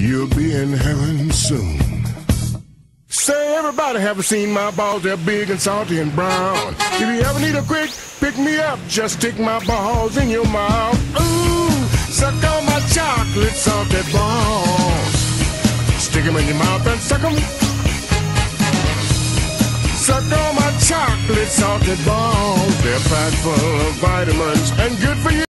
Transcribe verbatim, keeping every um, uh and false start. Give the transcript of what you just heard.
You'll be in heaven soon. Say, everybody haven't seen my balls. They're big and salty and brown. If you ever need a quick pick me up, just stick my balls in your mouth. Ooh, suck on my chocolate salted balls. Stick 'em in your mouth and suck 'em. Suck on my chocolate salted balls. They're packed full of vitamins and good for you.